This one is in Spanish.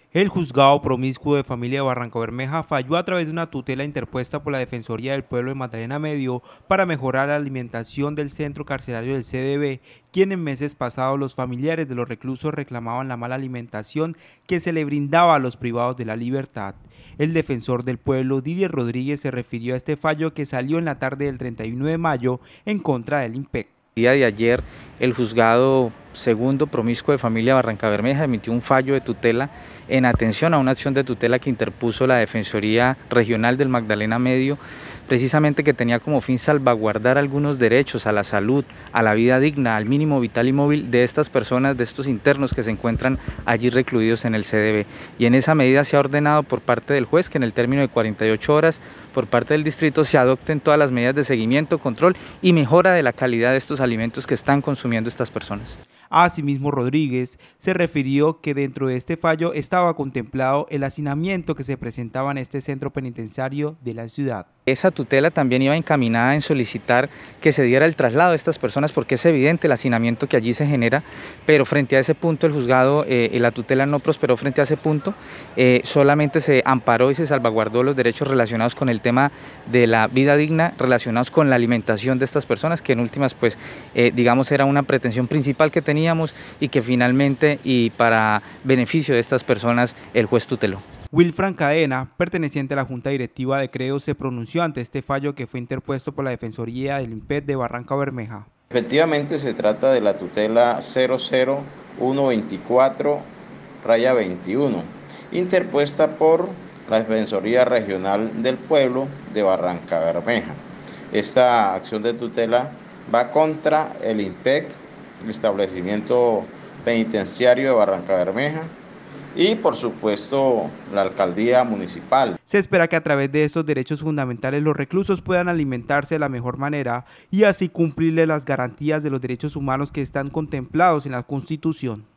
El juzgado promiscuo de familia de Barrancabermeja falló a través de una tutela interpuesta por la Defensoría del Pueblo de Magdalena Medio para mejorar la alimentación del centro carcelario del CDB, quien en meses pasados los familiares de los reclusos reclamaban la mala alimentación que se le brindaba a los privados de la libertad. El defensor del pueblo, Didier Rodríguez, se refirió a este fallo que salió en la tarde del 31 de mayo en contra del IMPEC. El día de ayer, el juzgado segundo promiscuo de familia Barrancabermeja emitió un fallo de tutela en atención a una acción de tutela que interpuso la Defensoría Regional del Magdalena Medio, precisamente que tenía como fin salvaguardar algunos derechos a la salud, a la vida digna, al mínimo vital y móvil de estas personas, de estos internos que se encuentran allí recluidos en el CDB. Y en esa medida se ha ordenado por parte del juez que en el término de 48 horas por parte del distrito se adopten todas las medidas de seguimiento, control y mejora de la calidad de estos alimentos que están consumiendo estas personas. Asimismo, Rodríguez se refirió que dentro de este fallo estaba contemplado el hacinamiento que se presentaba en este centro penitenciario de la ciudad. Esa tutela también iba encaminada en solicitar que se diera el traslado de estas personas porque es evidente el hacinamiento que allí se genera, pero frente a ese punto el juzgado, la tutela no prosperó frente a ese punto, solamente se amparó y se salvaguardó los derechos relacionados con el tema de la vida digna, relacionados con la alimentación de estas personas, que en últimas pues digamos era una pretensión principal que teníamos y que finalmente y para beneficio de estas personas el juez tuteló. Wilfran Cadena, perteneciente a la Junta Directiva de Creo, se pronunció ante este fallo que fue interpuesto por la Defensoría del IMPEC de Barrancabermeja. Efectivamente se trata de la tutela 00124-21, interpuesta por la Defensoría Regional del Pueblo de Barrancabermeja. Esta acción de tutela va contra el IMPEC, el establecimiento penitenciario de Barrancabermeja, y por supuesto la alcaldía municipal. Se espera que a través de estos derechos fundamentales los reclusos puedan alimentarse de la mejor manera y así cumplirle las garantías de los derechos humanos que están contemplados en la Constitución.